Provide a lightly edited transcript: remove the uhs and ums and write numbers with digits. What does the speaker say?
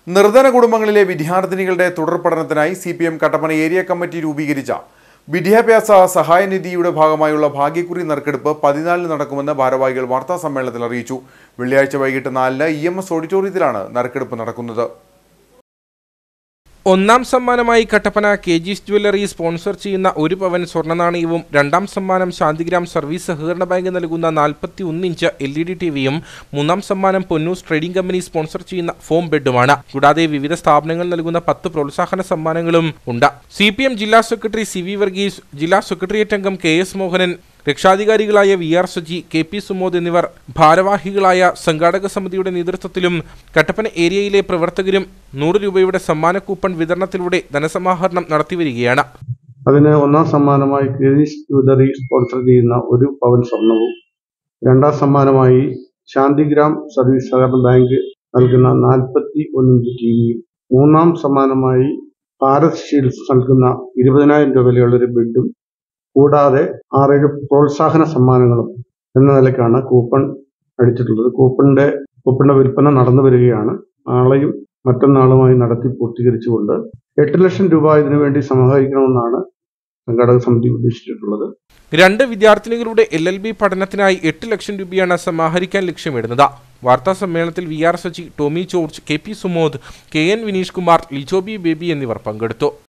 നിർധന കുടുംബങ്ങളിലെ വിദ്യാർത്ഥിനികളുടെ തുടർ പഠനത്തിനായി CPM കട്ടപ്പന ഏരിയ കമ്മിറ്റി രൂപീകരിച്ച വിദ്യാഭ്യാസ സഹായനിധിയുടെ ഭാഗമായുള്ള ഭാഗ്യക്കുറി നറുക്കെടുപ്പ് 14-ന് നടക്കുമെന്ന് ഭാരവാഹികൾ വാർത്താ സമ്മേളനത്തിൽ അറിയിച്ചു. വെള്ളിയാഴ്ച വൈകിട്ട് 4-ന് EMS ഓഡിറ്റോറിയത്തിലാണ് നറുക്കെടുപ്പ് നടക്കുന്നത്. ഒന്നാം സമ്മാനമായി കട്ടപ്പന KG's ജ്വല്ലറി സ്പോൺസർ ചെയ്യുന്ന 1 പവൻ സ്വർണ്ണ നാണയവും, രണ്ടാം സമ്മാനം ശാന്തിഗ്രാം സർവീസ് സഹകരണ ബാങ്ക് നൽകുന്ന 41 ഇഞ്ച് LED ടിവിയും, മൂന്നാം സമ്മാനം പൊന്നൂസ് ട്രേഡിംഗ് കമ്പനി സ്പോൺസർ ചെയ്യുന്ന ഫോം ബെഡുമാണ്. കൂടാതെ വിവിധ സ്ഥാപനങ്ങൾ നൽകുന്ന 10 പ്രോത്സാഹന സമ്മാനങ്ങളും ഉണ്ട്. CPM ജില്ലാ സെക്രട്ടറി CV വർഗീസ്, ജില്ലാ സെക്രട്ടേറിയറ്റ് അംഗം KS Mohanan, രക്ഷാധികാരികളായ VR Saji, KP Sumod എന്നിവർ ഭാരവാഹികളായ സംഘാടക സമിതിയുടെ നേതൃത്വത്തിലും കട്ടപ്പന ഏരിയയിലെ പ്രവർത്തകരും 100 രൂപയുടെ സമ്മാന കൂപ്പൺ വിതരണത്തിലൂടെ ധനസമാഹരണം നടത്തിവരികയാണ്. അതിന് ഒന്നാം സമ്മാനമായി KG's ജ്വല്ലറി സ്പോൺസർ ചെയ്യുന്ന 1 പവൻ സ്വർണവും, രണ്ടാം സമ്മാനമായി ശാന്തിഗ്രാം സർവീസ് സഹകരണ ബാങ്ക് നൽകുന്ന 41 ഇഞ്ച് ടിവിയും, മൂന്നാം സമ്മാനമായി ഭാരത് ഷീൽഡ്സ് നൽകുന്ന 20,000 രൂപ വിലയുള്ളൊരു ബെഡും, കൂടാതെ 6 പ്രോത്സാഹന സമ്മാനങ്ങളും എന്ന നിലയ്ക്കാണ് കൂപ്പൺ അടിച്ചിട്ടുള്ളത്. കൂപ്പണിന്റെ വിൽപ്പന നടന്നു വരികയാണ്. നാളെയും മറ്റന്നാളുമായി നടത്തി പൂർത്തീകരിച്ചുകൊണ്ട് 8 ലക്ഷം രൂപ ഇതിനുവേണ്ടി സമാഹരിക്കണമെന്നാണ് സംഘാടക സമിതി ഉദ്ദേശിച്ചിട്ടുള്ളത്. 2 വിദ്യാർത്ഥിനികളുടെ LLB പഠനത്തിനായി 8 ലക്ഷം രൂപയാണ് സമാഹരിക്കാൻ ലക്ഷ്യമിടുന്നത്. വാർത്താ സമ്മേളനത്തിൽ VR Saji, Tomy George, KP Sumod, KN Vineesh Kumar, Lijobi Baby എന്നിവർ പങ്കെടുത്തു.